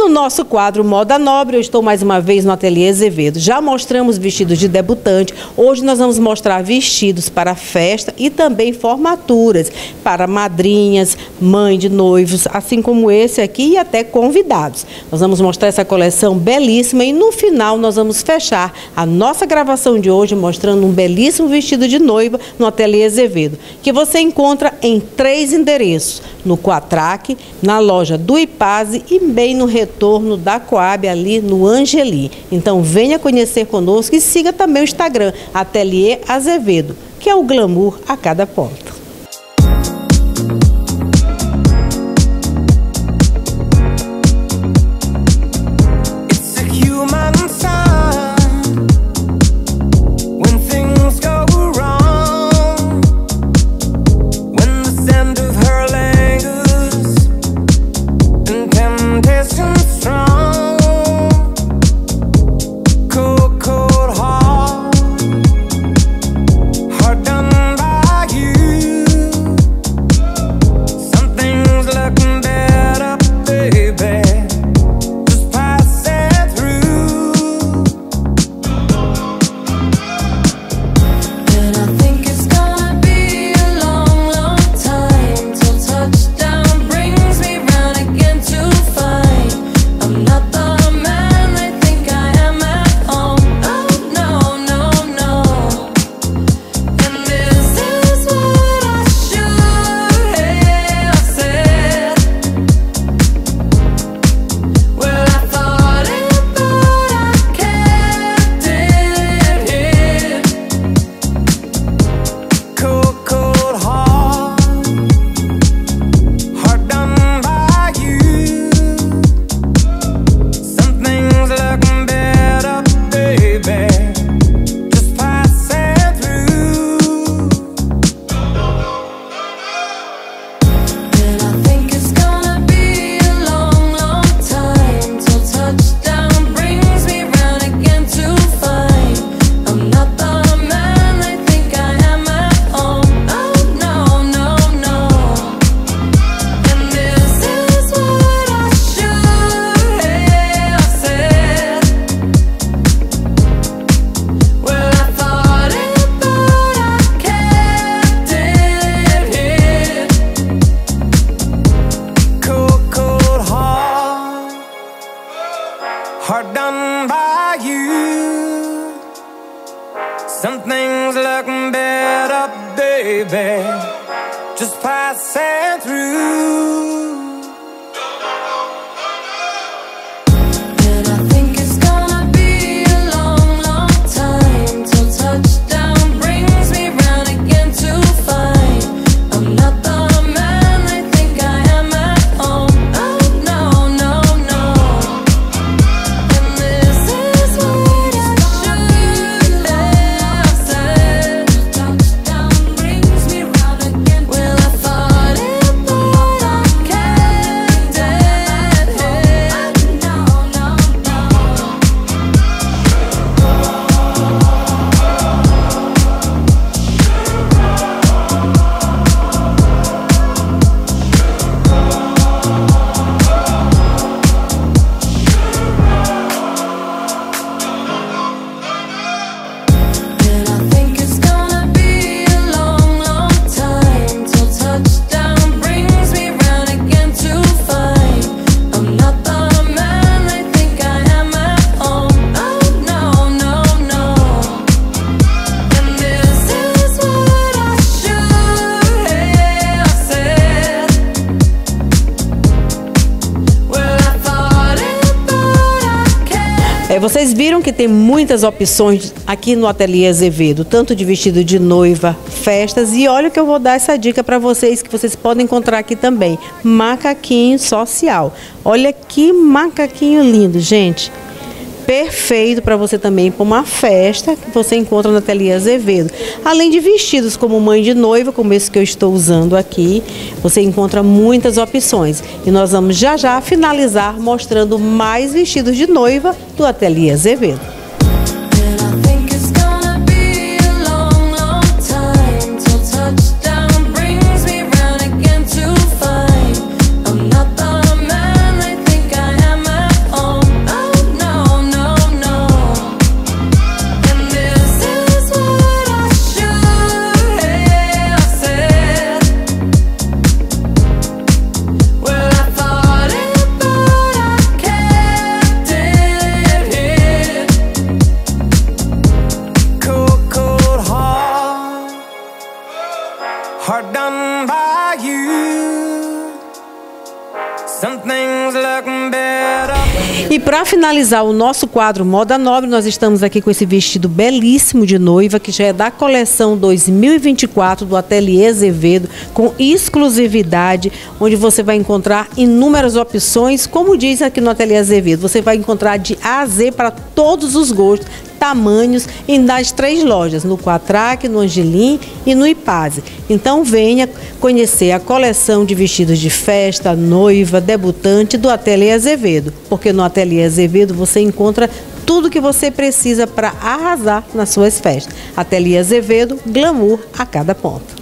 no nosso quadro Moda Nobre, eu estou mais uma vez no Ateliê Azevedo. Já mostramos vestidos de debutante, hoje nós vamos mostrar vestidos para festa e também formaturas, para madrinhas, mãe de noivos, assim como esse aqui e até convidados. Nós vamos mostrar essa coleção belíssima e no final nós vamos fechar a nossa gravação de hoje mostrando um belíssimo vestido de noiva no Ateliê Azevedo, que você encontra em 3 endereços, no Quatraque, na loja do Ipase e bem no retorno da Coab, ali no Angeli. Então venha conhecer conosco e siga também o Instagram, Ateliê Azevedo, que é o glamour a cada ponto. Hard done by you. Some things look better, baby, just passing through. Vocês viram que tem muitas opções aqui no Ateliê Azevedo, tanto de vestido de noiva, festas, e olha que eu vou dar essa dica para vocês, que vocês podem encontrar aqui também, macaquinho social. Olha que macaquinho lindo, gente. Perfeito para você também para uma festa que você encontra no Ateliê Azevedo. Além de vestidos como mãe de noiva, como esse que eu estou usando aqui, você encontra muitas opções. E nós vamos já já finalizar mostrando mais vestidos de noiva do Ateliê Azevedo. E para finalizar o nosso quadro Moda Nobre, nós estamos aqui com esse vestido belíssimo de noiva, que já é da coleção 2024 do Ateliê Azevedo, com exclusividade, onde você vai encontrar inúmeras opções, como diz aqui no Ateliê Azevedo, você vai encontrar de A a Z para todos os gostos, tamanhos, e nas 3 lojas, no Quatrac, no Angelim e no Ipase. Então venha conhecer a coleção de vestidos de festa, noiva, debutante do Ateliê Azevedo, porque no Ateliê Azevedo você encontra tudo que você precisa para arrasar nas suas festas. Ateliê Azevedo, glamour a cada ponto.